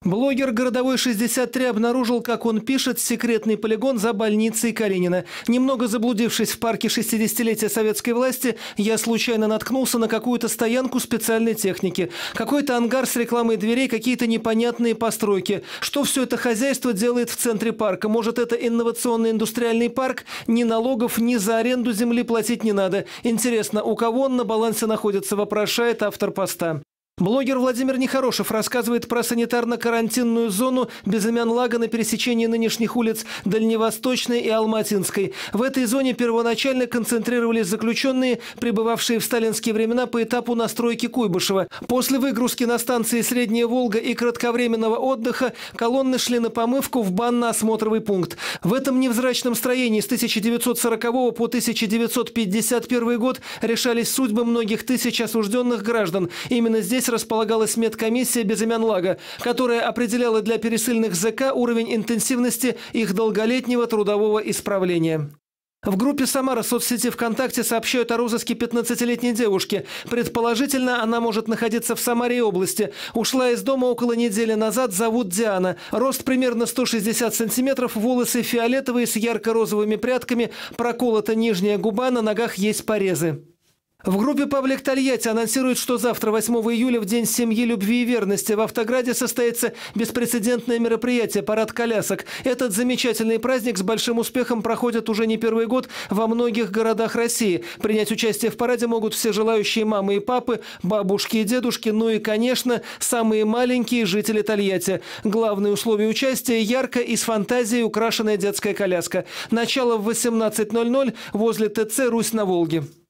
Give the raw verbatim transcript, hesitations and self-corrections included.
Блогер «Городовой шестьдесят три» обнаружил, как он пишет, секретный полигон за больницей Калинина. Немного заблудившись в парке шестидесятилетия советской власти, я случайно наткнулся на какую-то стоянку специальной техники. Какой-то ангар с рекламой дверей, какие-то непонятные постройки. Что все это хозяйство делает в центре парка? Может, это инновационный индустриальный парк? Ни налогов, ни за аренду земли платить не надо. Интересно, у кого он на балансе находится, вопрошает автор поста. Блогер Владимир Нехорошев рассказывает про санитарно-карантинную зону Безымян-Лага на пересечении нынешних улиц Дальневосточной и Алматинской. В этой зоне первоначально концентрировались заключенные, пребывавшие в сталинские времена по этапу настройки Куйбышева. После выгрузки на станции Средняя Волга и кратковременного отдыха колонны шли на помывку в банно-осмотровый пункт. В этом невзрачном строении с тысяча девятьсот сорокового по тысяча девятьсот пятьдесят первый год решались судьбы многих тысяч осужденных граждан. Именно здесь располагалась медкомиссия Безымян-Лага, которая определяла для пересыльных ЗК уровень интенсивности их долголетнего трудового исправления. В группе «Самара» соцсети ВКонтакте сообщают о розыске пятнадцатилетней девушки. Предположительно, она может находиться в Самаре области. Ушла из дома около недели назад, зовут Диана. Рост примерно сто шестьдесят сантиметров, волосы фиолетовые с ярко-розовыми прядками, проколота нижняя губа, на ногах есть порезы. В группе «Паблик Тольятти» анонсируют, что завтра, восьмого июля, в День семьи, любви и верности, в Автограде состоится беспрецедентное мероприятие «Парад колясок». Этот замечательный праздник с большим успехом проходит уже не первый год во многих городах России. Принять участие в параде могут все желающие мамы и папы, бабушки и дедушки, ну и, конечно, самые маленькие жители Тольятти. Главное условие участия – ярко и с фантазией украшенная детская коляска. Начало в восемнадцать ноль ноль возле ТЦ «Русь на Волге».